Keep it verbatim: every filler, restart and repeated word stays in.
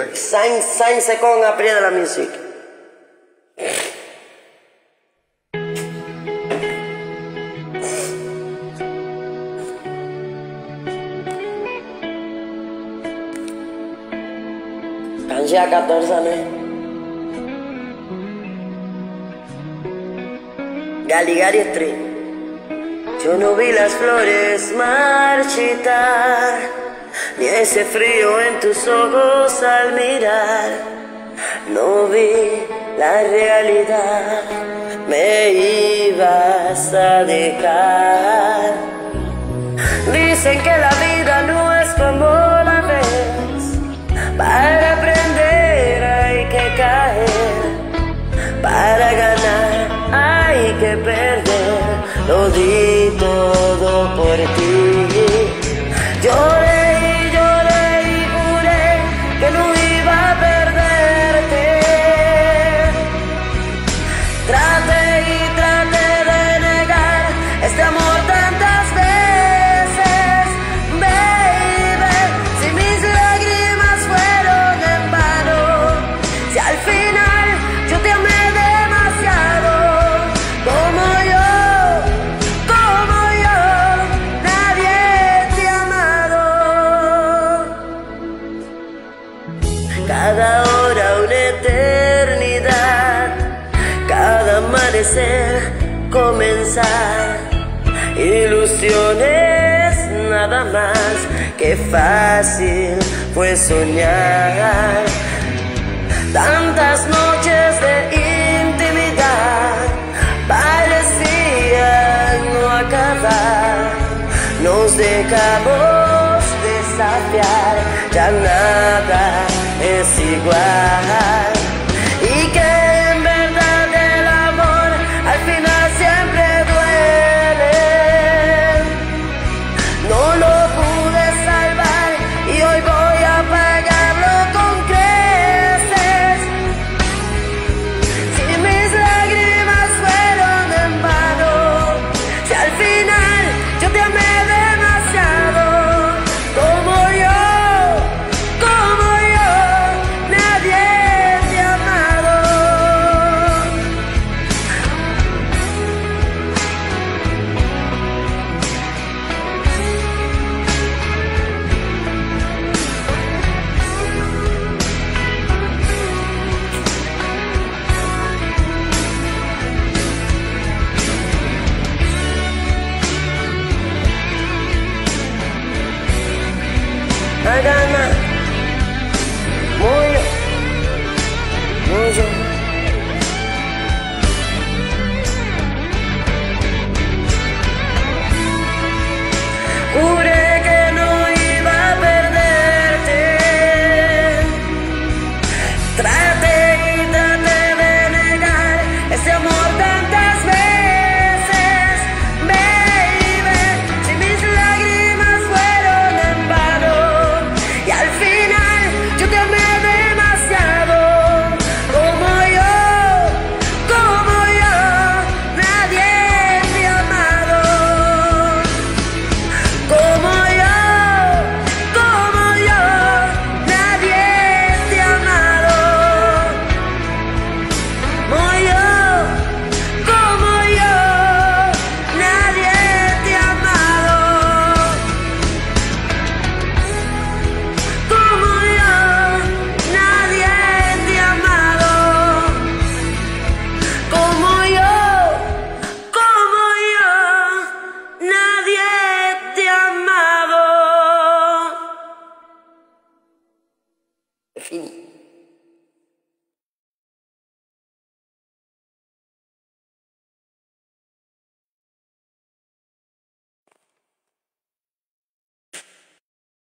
cinq, cinq secondes après de la musique. Quand j'ai quatorze années, Galigari Street. Yo no vi las flores marchitar, ni ese frío en tus ojos al mirar. No vi la realidad, me ibas a dejar. Dicen que la vida no es como la ves, para aprender hay que caer, para ganar hay que perder. Lo di todo por ti. Lloré y lloré y juré que no iba a perderte. Traté y traté de negar este amor tantas veces, baby. Si mis lágrimas fueron en vano, si al final yo te amé demasiado, como yo. Cada hora una eternidad, cada amanecer comenzar. Ilusiones nada más, que fácil fue soñar. Tantas noches de intimidad parecían no acabar. Nos dejamos desafiar, ya nada es igual. Y que en verdad el amor al final siempre duele. No lo pude salvar y hoy voy a pagarlo con creces. Si mis lágrimas fueron en vano, si al final yo te amé demasiado, como yo. I got my muy, muy. Juré que no iba a perderte. Traté y traté de negar ese amor tantas veces, baby. Si mis lágrimas fueron en vano, y al final yo te amé demasiado, como yo, como yo, nadie te ha amado, como yo, como yo, nadie te ha amado, como yo, como yo, nadie te ha amado. Como yo, nadie te ha amado. Como yo, como yo, nadie te ha amado. Fini.